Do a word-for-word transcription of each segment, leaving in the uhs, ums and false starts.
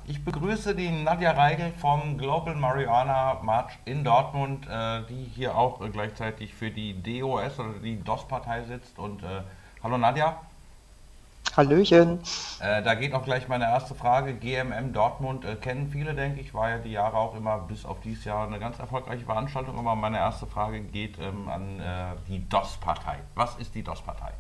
Ich begrüße die Nadja Reigel vom Global Marijuana March in Dortmund, äh, die hier auch äh, gleichzeitig für die D O S oder die D O S-Partei sitzt. Und äh, hallo Nadja. Hallöchen. Äh, da geht auch gleich meine erste Frage. G M M Dortmund äh, kennen viele, denke ich, war ja die Jahre auch immer bis auf dieses Jahr eine ganz erfolgreiche Veranstaltung. Aber meine erste Frage geht ähm, an äh, die D O S-Partei. Was ist die D O S-Partei?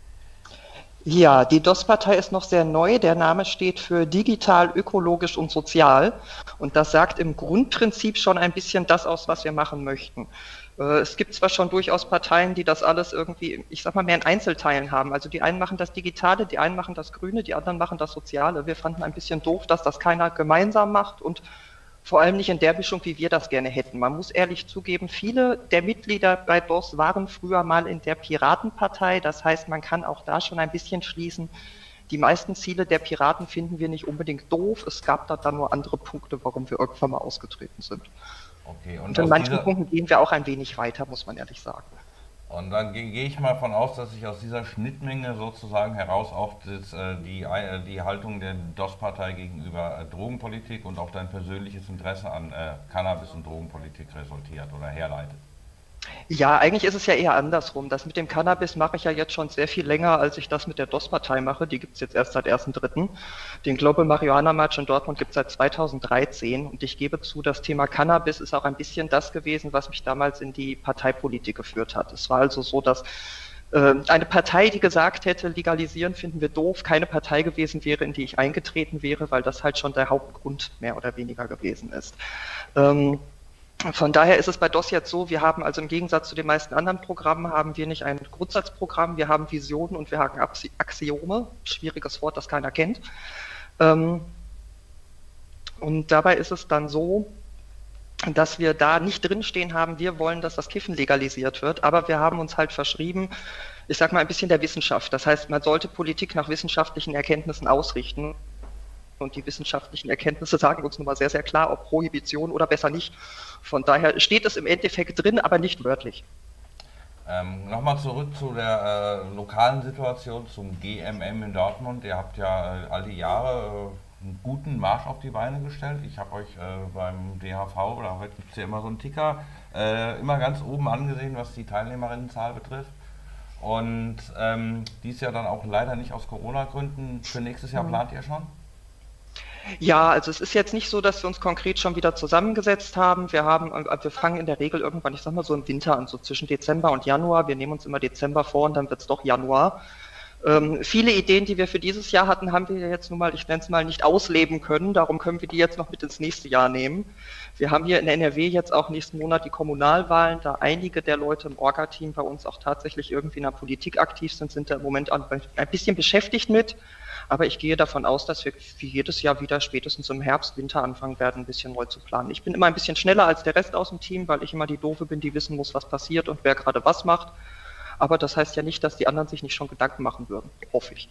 Ja, die D O S-Partei ist noch sehr neu. Der Name steht für digital, ökologisch und sozial. Und das sagt im Grundprinzip schon ein bisschen das aus, was wir machen möchten. Äh, Es gibt zwar schon durchaus Parteien, die das alles irgendwie, ich sag mal, mehr in Einzelteilen haben. Also die einen machen das Digitale, die einen machen das Grüne, die anderen machen das Soziale. Wir fanden ein bisschen doof, dass das keiner gemeinsam macht und vor allem nicht in der Mischung, wie wir das gerne hätten. Man muss ehrlich zugeben, viele der Mitglieder bei D O S waren früher mal in der Piratenpartei. Das heißt, man kann auch da schon ein bisschen schließen. Die meisten Ziele der Piraten finden wir nicht unbedingt doof. Es gab da dann nur andere Punkte, warum wir irgendwann mal ausgetreten sind. Okay, und Und in aus manchen dieser, Punkten gehen wir auch ein wenig weiter, muss man ehrlich sagen. Und dann gehe geh ich mal von aus, dass sich aus dieser Schnittmenge sozusagen heraus auch das, äh, die, äh, die Haltung der D O S-Partei gegenüber äh, Drogenpolitik und auch dein persönliches Interesse an äh, Cannabis- und Drogenpolitik resultiert oder herleitet. Ja, eigentlich ist es ja eher andersrum. Das mit dem Cannabis mache ich ja jetzt schon sehr viel länger, als ich das mit der D O S-Partei mache. Die gibt es jetzt erst seit ersten Dritten. Den Global Marijuana March in Dortmund gibt es seit zweitausenddreizehn. Und ich gebe zu, das Thema Cannabis ist auch ein bisschen das gewesen, was mich damals in die Parteipolitik geführt hat. Es war also so, dass äh, eine Partei, die gesagt hätte, legalisieren finden wir doof, keine Partei gewesen wäre, in die ich eingetreten wäre, weil das halt schon der Hauptgrund mehr oder weniger gewesen ist. Ähm, Von daher ist es bei D O S jetzt so, wir haben also im Gegensatz zu den meisten anderen Programmen, haben wir nicht ein Grundsatzprogramm, wir haben Visionen und wir haben Axiome, schwieriges Wort, das keiner kennt. Ähm, Und dabei ist es dann so, dass wir da nicht drinstehen haben, wir wollen, dass das Kiffen legalisiert wird, aber wir haben uns halt verschrieben, ich sag mal ein bisschen der Wissenschaft. Das heißt, man sollte Politik nach wissenschaftlichen Erkenntnissen ausrichten. Und die wissenschaftlichen Erkenntnisse sagen uns nun mal sehr, sehr klar, ob Prohibition oder besser nicht. Von daher steht es im Endeffekt drin, aber nicht wörtlich. Ähm, Nochmal zurück zu der äh, lokalen Situation, zum G M M in Dortmund. Ihr habt ja äh, all die Jahre äh, einen guten Marsch auf die Beine gestellt. Ich habe euch äh, beim D H V, oder heute gibt es ja immer so einen Ticker, äh, immer ganz oben angesehen, was die Teilnehmerinnenzahl betrifft. Und ähm, dies Jahr dann auch leider nicht aus Corona-Gründen. Für nächstes Jahr plant ihr schon? Ja, also es ist jetzt nicht so, dass wir uns konkret schon wieder zusammengesetzt haben. Wir haben, äh, wir fangen in der Regel irgendwann, ich sag mal so im Winter an, so zwischen Dezember und Januar. Wir nehmen uns immer Dezember vor und dann wird es doch Januar. Ähm, viele Ideen, die wir für dieses Jahr hatten, haben wir jetzt nun mal, ich nenne es mal, nicht ausleben können. Darum können wir die jetzt noch mit ins nächste Jahr nehmen. Wir haben hier in N R W jetzt auch nächsten Monat die Kommunalwahlen, da einige der Leute im Orga-Team bei uns auch tatsächlich irgendwie in der Politik aktiv sind, sind da im Moment ein bisschen beschäftigt mit. Aber ich gehe davon aus, dass wir wie jedes Jahr wieder spätestens im Herbst, Winter anfangen werden, ein bisschen neu zu planen. Ich bin immer ein bisschen schneller als der Rest aus dem Team, weil ich immer die Doofe bin, die wissen muss, was passiert und wer gerade was macht. Aber das heißt ja nicht, dass die anderen sich nicht schon Gedanken machen würden, hoffe ich.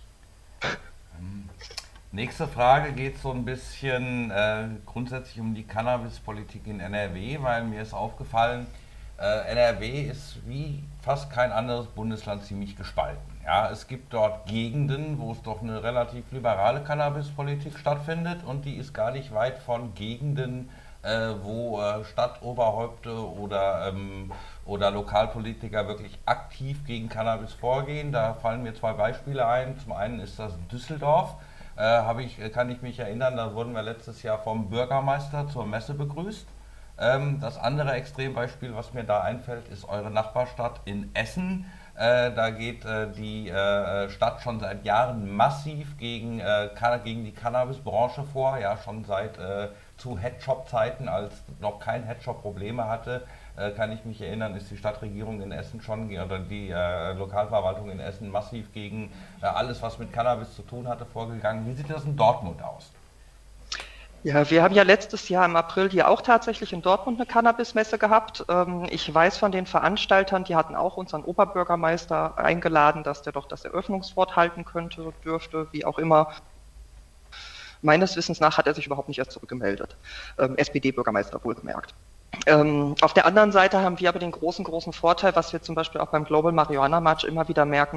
Nächste Frage geht so ein bisschen äh, grundsätzlich um die Cannabispolitik in N R W, weil mir ist aufgefallen, äh, N R W ist wie fast kein anderes Bundesland ziemlich gespalten. Ja, es gibt dort Gegenden, wo es doch eine relativ liberale Cannabispolitik stattfindet, und die ist gar nicht weit von Gegenden, äh, wo äh, Stadtoberhäupte oder, ähm, oder Lokalpolitiker wirklich aktiv gegen Cannabis vorgehen. Da fallen mir zwei Beispiele ein. Zum einen ist das Düsseldorf. Äh, habe ich, kann ich mich erinnern, da wurden wir letztes Jahr vom Bürgermeister zur Messe begrüßt. Ähm, das andere Extrembeispiel, was mir da einfällt, ist eure Nachbarstadt in Essen. Äh, da geht äh, die äh, Stadt schon seit Jahren massiv gegen, äh, gegen die Cannabisbranche vor, ja schon seit äh, zu Headshop-Zeiten, als noch kein Headshop Probleme hatte, äh, kann ich mich erinnern, ist die Stadtregierung in Essen schon, oder die äh, Lokalverwaltung in Essen massiv gegen äh, alles, was mit Cannabis zu tun hatte, vorgegangen. Wie sieht das in Dortmund aus? Ja, wir haben ja letztes Jahr im April hier auch tatsächlich in Dortmund eine Cannabismesse gehabt. Ähm, Ich weiß von den Veranstaltern, die hatten auch unseren Oberbürgermeister eingeladen, dass der doch das Eröffnungswort halten könnte, dürfte, wie auch immer. Meines Wissens nach hat er sich überhaupt nicht erst zurückgemeldet. Ähm, S P D-Bürgermeister wohlgemerkt. Ähm, auf der anderen Seite haben wir aber den großen, großen Vorteil, was wir zum Beispiel auch beim Global Marijuana March immer wieder merken,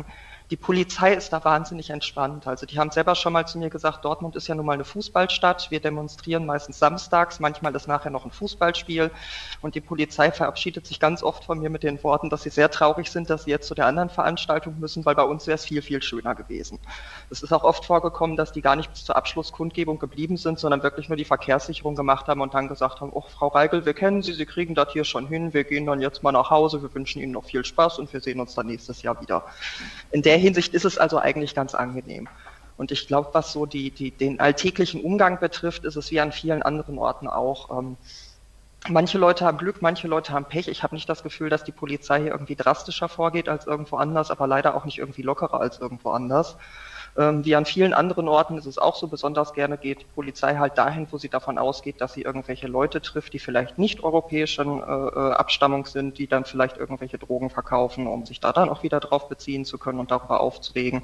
Die Polizei ist da wahnsinnig entspannt. Also die haben selber schon mal zu mir gesagt, Dortmund ist ja nun mal eine Fußballstadt. Wir demonstrieren meistens samstags, manchmal ist nachher noch ein Fußballspiel. Und die Polizei verabschiedet sich ganz oft von mir mit den Worten, dass sie sehr traurig sind, dass sie jetzt zu der anderen Veranstaltung müssen, weil bei uns wäre es viel, viel schöner gewesen. Es ist auch oft vorgekommen, dass die gar nicht bis zur Abschlusskundgebung geblieben sind, sondern wirklich nur die Verkehrssicherung gemacht haben und dann gesagt haben, oh, Frau Reigel, wir kennen Sie, Sie kriegen das hier schon hin, wir gehen dann jetzt mal nach Hause, wir wünschen Ihnen noch viel Spaß und wir sehen uns dann nächstes Jahr wieder. In der Hinsicht ist es also eigentlich ganz angenehm. Und ich glaube, was so die, die, den alltäglichen Umgang betrifft, ist es wie an vielen anderen Orten auch. Ähm, manche Leute haben Glück, manche Leute haben Pech. Ich habe nicht das Gefühl, dass die Polizei hier irgendwie drastischer vorgeht als irgendwo anders, aber leider auch nicht irgendwie lockerer als irgendwo anders. Ähm, wie an vielen anderen Orten ist es auch so, besonders gerne geht die Polizei halt dahin, wo sie davon ausgeht, dass sie irgendwelche Leute trifft, die vielleicht nicht europäischen äh, Abstammung sind, die dann vielleicht irgendwelche Drogen verkaufen, um sich da dann auch wieder drauf beziehen zu können und darüber aufzuregen.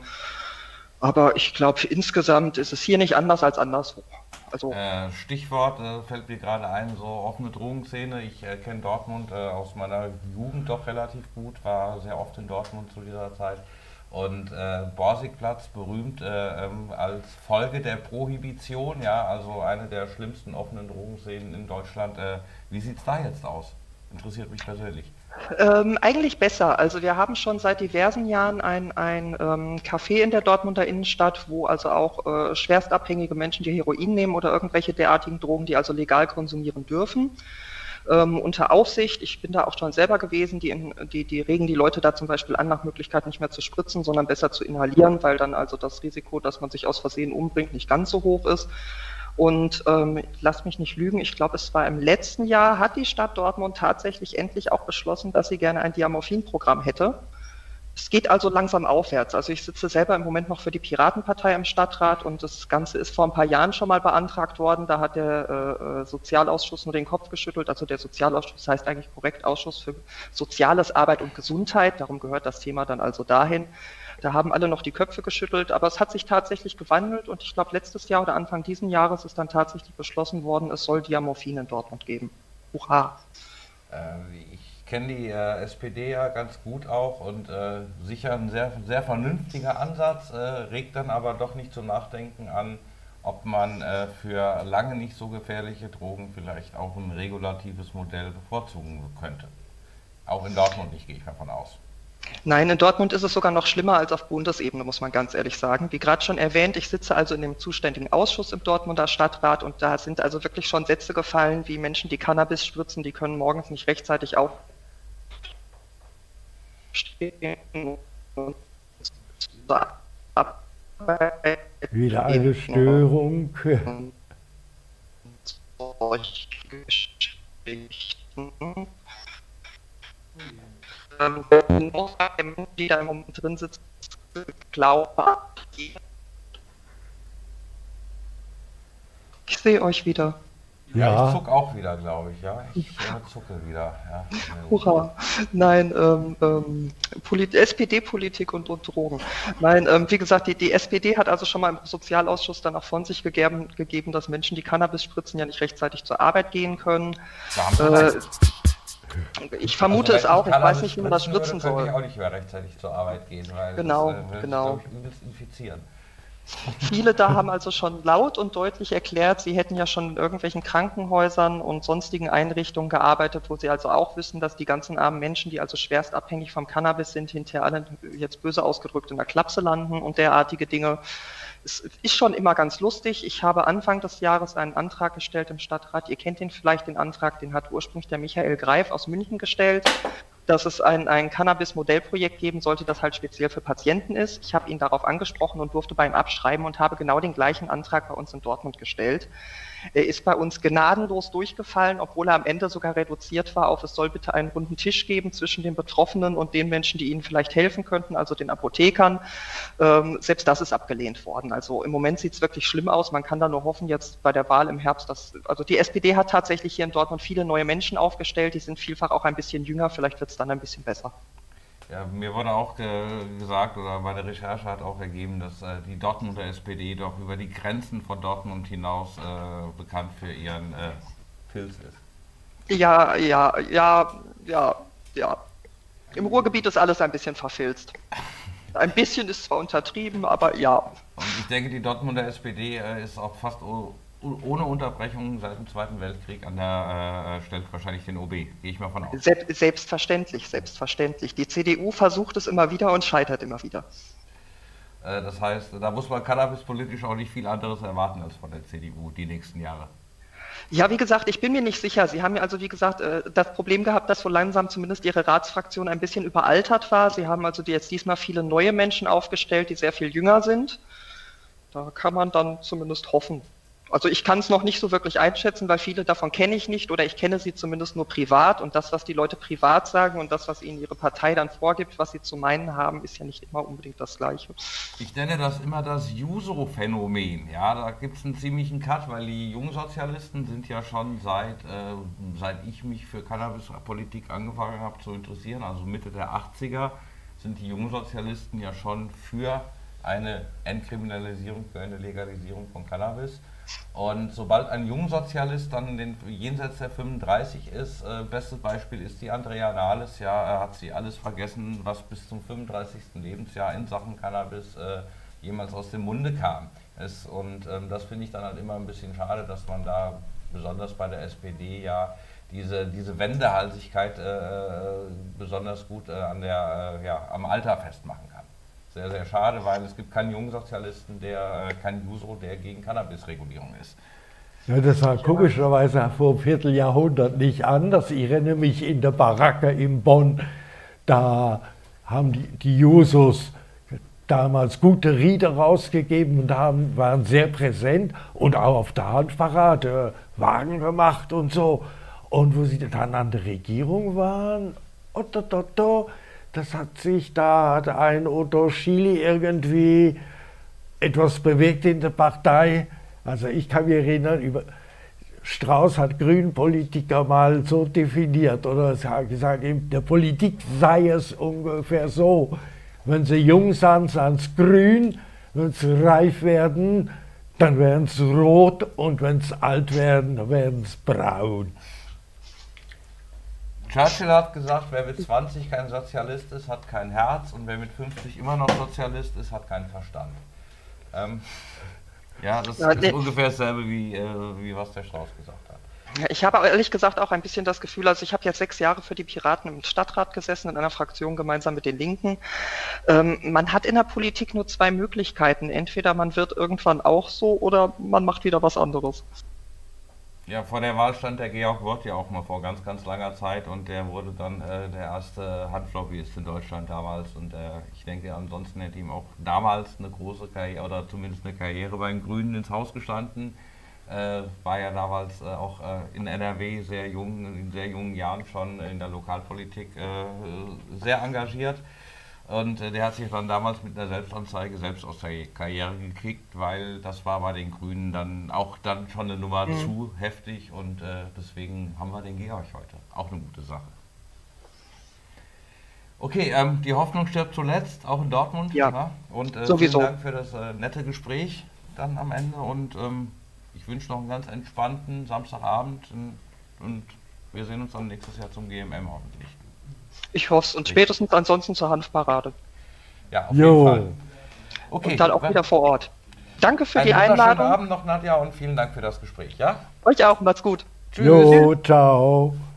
Aber ich glaube, insgesamt ist es hier nicht anders als anderswo. Also äh, Stichwort äh, fällt mir gerade ein, so offene Drogenszene. Ich äh, kenne Dortmund äh, aus meiner Jugend doch relativ gut, war sehr oft in Dortmund zu dieser Zeit. Und äh, Borsigplatz berühmt äh, ähm, als Folge der Prohibition, ja, also eine der schlimmsten offenen Drogenszenen in Deutschland. Äh, wie sieht es da jetzt aus? Interessiert mich persönlich. Ähm, eigentlich besser. Also wir haben schon seit diversen Jahren ein, ein ähm, Café in der Dortmunder Innenstadt, wo also auch äh, schwerstabhängige Menschen, die Heroin nehmen oder irgendwelche derartigen Drogen, die also legal konsumieren dürfen, ähm, unter Aufsicht. Ich bin da auch schon selber gewesen, die, in, die, die regen die Leute da zum Beispiel an, nach Möglichkeit nicht mehr zu spritzen, sondern besser zu inhalieren, weil dann also das Risiko, dass man sich aus Versehen umbringt, nicht ganz so hoch ist. Und ähm, lass mich nicht lügen, ich glaube, es war im letzten Jahr, hat die Stadt Dortmund tatsächlich endlich auch beschlossen, dass sie gerne ein Diamorphin-Programm hätte. Es geht also langsam aufwärts. Also ich sitze selber im Moment noch für die Piratenpartei im Stadtrat und das Ganze ist vor ein paar Jahren schon mal beantragt worden. Da hat der äh, Sozialausschuss nur den Kopf geschüttelt. Also der Sozialausschuss heißt eigentlich korrekt Ausschuss für Soziales, Arbeit und Gesundheit. Darum gehört das Thema dann also dahin. Da haben alle noch die Köpfe geschüttelt, aber es hat sich tatsächlich gewandelt und ich glaube, letztes Jahr oder Anfang diesen Jahres ist dann tatsächlich beschlossen worden, es soll Diamorphin in Dortmund geben. Hurra! Äh, ich kenne die äh, S P D ja ganz gut auch und äh, sicher ein sehr, sehr vernünftiger Ansatz, äh, regt dann aber doch nicht zum Nachdenken an, ob man äh, für lange nicht so gefährliche Drogen vielleicht auch ein regulatives Modell bevorzugen könnte. Auch in Dortmund nicht, gehe ich davon aus. Nein, in Dortmund ist es sogar noch schlimmer als auf Bundesebene, muss man ganz ehrlich sagen. Wie gerade schon erwähnt, ich sitze also in dem zuständigen Ausschuss im Dortmunder Stadtrat und da sind also wirklich schon Sätze gefallen, wie Menschen, die Cannabis spritzen, die können morgens nicht rechtzeitig aufstehen und wieder eine Störung. Die da im Moment drin sitzt, glaube ich. Ich sehe euch wieder. Ja, Ja. ich zucke auch wieder, glaube ich. Ja, ich äh, zucke wieder. Ja. Hurra. Nein, ähm, ähm, S P D-Politik und, und Drogen. Nein, ähm, wie gesagt, die, die S P D hat also schon mal im Sozialausschuss dann auch von sich gegeben, gegeben, dass Menschen, die Cannabis spritzen, ja nicht rechtzeitig zur Arbeit gehen können. Da haben Sie recht. Ich vermute also, es auch, ich Cannabis weiß nicht, wie man das spritzen würde, könnte soll. ich auch nicht mehr rechtzeitig zur Arbeit gehen, weil Genau, das äh, würde genau. sich, glaube ich, übelst infizieren. Viele da haben also schon laut und deutlich erklärt, sie hätten ja schon in irgendwelchen Krankenhäusern und sonstigen Einrichtungen gearbeitet, wo sie also auch wissen, dass die ganzen armen Menschen, die also schwerst abhängig vom Cannabis sind, hinterher alle, jetzt böse ausgedrückt, in der Klapse landen und derartige Dinge. Es ist schon immer ganz lustig. Ich habe Anfang des Jahres einen Antrag gestellt im Stadtrat. Ihr kennt den vielleicht, den Antrag, den hat ursprünglich der Michael Greif aus München gestellt, dass es ein, ein Cannabis-Modellprojekt geben sollte, das halt speziell für Patienten ist. Ich habe ihn darauf angesprochen und durfte bei ihm abschreiben und habe genau den gleichen Antrag bei uns in Dortmund gestellt. Er ist bei uns gnadenlos durchgefallen, obwohl er am Ende sogar reduziert war auf, es soll bitte einen runden Tisch geben zwischen den Betroffenen und den Menschen, die ihnen vielleicht helfen könnten, also den Apothekern. Ähm, selbst das ist abgelehnt worden. Also im Moment sieht es wirklich schlimm aus. Man kann da nur hoffen, jetzt bei der Wahl im Herbst, dass, also die S P D hat tatsächlich hier in Dortmund viele neue Menschen aufgestellt, die sind vielfach auch ein bisschen jünger, vielleicht wird es dann ein bisschen besser. Ja, mir wurde auch ge gesagt, oder meine Recherche hat auch ergeben, dass äh, die Dortmunder S P D doch über die Grenzen von Dortmund hinaus äh, bekannt für ihren äh, Filz ist. Ja, ja, ja, ja, ja. Im Ruhrgebiet ist alles ein bisschen verfilzt. Ein bisschen ist zwar untertrieben, aber ja. Und ich denke, die Dortmunder S P D äh, ist auch fast ohne Unterbrechung seit dem Zweiten Weltkrieg an der, äh, stellt wahrscheinlich den O B, gehe ich mal von aus. Selbst, selbstverständlich, selbstverständlich. Die C D U versucht es immer wieder und scheitert immer wieder. Äh, das heißt, da muss man cannabispolitisch auch nicht viel anderes erwarten als von der C D U die nächsten Jahre. Ja, wie gesagt, ich bin mir nicht sicher. Sie haben ja also, wie gesagt, äh, das Problem gehabt, dass so langsam zumindest Ihre Ratsfraktion ein bisschen überaltert war. Sie haben also jetzt diesmal viele neue Menschen aufgestellt, die sehr viel jünger sind. Da kann man dann zumindest hoffen. Also ich kann es noch nicht so wirklich einschätzen, weil viele davon kenne ich nicht oder ich kenne sie zumindest nur privat und das, was die Leute privat sagen und das, was ihnen ihre Partei dann vorgibt, was sie zu meinen haben, ist ja nicht immer unbedingt das Gleiche. Ich nenne das immer das Juso-Phänomen. Ja, da gibt es einen ziemlichen Cut, weil die Jungsozialisten sind ja schon seit, äh, seit ich mich für Cannabispolitik angefangen habe zu interessieren, also Mitte der achtziger, sind die Jungsozialisten ja schon für eine Entkriminalisierung, für eine Legalisierung von Cannabis. Und sobald ein Jungsozialist dann den, jenseits der fünfunddreißig ist, äh, bestes Beispiel ist die Andrea Nahles, ja, hat sie alles vergessen, was bis zum fünfunddreißigsten Lebensjahr in Sachen Cannabis äh, jemals aus dem Munde kam. Es, und ähm, das finde ich dann halt immer ein bisschen schade, dass man da besonders bei der S P D ja diese, diese Wendehalsigkeit äh, besonders gut äh, an der, äh, ja, am Alter festmachen kann. Sehr, sehr schade, weil es gibt keinen Jungsozialisten, der, äh, keinen Juso, der gegen Cannabisregulierung ist. Ja, das war komischerweise vor einem Vierteljahrhundert nicht anders. Ich erinnere mich in der Baracke in Bonn, da haben die, die Jusos damals gute Rieder rausgegeben und haben, waren sehr präsent und auch auf der Handparade Wagen gemacht und so. Und wo sie dann an der Regierung waren, oh, do, do, do, das hat sich, da hat ein Otto Schily irgendwie etwas bewegt in der Partei. Also ich kann mich erinnern, über Strauß hat Grünpolitiker mal so definiert oder gesagt, in der Politik sei es ungefähr so, wenn sie jung sind, sind sie grün, wenn sie reif werden, dann werden sie rot und wenn sie alt werden, dann werden sie braun. Churchill hat gesagt, wer mit zwanzig kein Sozialist ist, hat kein Herz und wer mit fünfzig immer noch Sozialist ist, hat keinen Verstand. Ähm, ja, das ja, ist nee. ungefähr dasselbe, wie, äh, wie was der Strauß gesagt hat. Ja, ich habe ehrlich gesagt auch ein bisschen das Gefühl, also ich habe jetzt sechs Jahre für die Piraten im Stadtrat gesessen, in einer Fraktion gemeinsam mit den Linken. Ähm, man hat in der Politik nur zwei Möglichkeiten. Entweder man wird irgendwann auch so oder man macht wieder was anderes. Ja, vor der Wahl stand der Georg Wott ja auch mal vor ganz, ganz langer Zeit und der wurde dann äh, der erste Hanflobbyist in Deutschland damals und äh, ich denke, ansonsten hätte ihm auch damals eine große Karriere oder zumindest eine Karriere bei den Grünen ins Haus gestanden. Äh, war ja damals äh, auch äh, in N R W sehr jung, in sehr jungen Jahren schon in der Lokalpolitik äh, sehr engagiert. Und äh, der hat sich dann damals mit einer Selbstanzeige selbst aus der Karriere gekriegt, weil das war bei den Grünen dann auch dann schon eine Nummer mhm. zu heftig und äh, deswegen haben wir den Georg heute. Auch eine gute Sache. Okay, ähm, die Hoffnung stirbt zuletzt, auch in Dortmund. Ja, ja? Und äh, sowieso. Vielen Dank für das äh, nette Gespräch dann am Ende und ähm, ich wünsche noch einen ganz entspannten Samstagabend und, und wir sehen uns dann nächstes Jahr zum G M M hoffentlich. Ich hoffe es und spätestens ansonsten zur Hanfparade. Ja, auf jo. jeden Fall. Okay. Und dann auch wieder vor Ort. Danke für Einen die Einladung. Schönen Abend noch, Nadja, und vielen Dank für das Gespräch. Ja? Euch auch, macht's gut. Tschüss. Jo, ciao.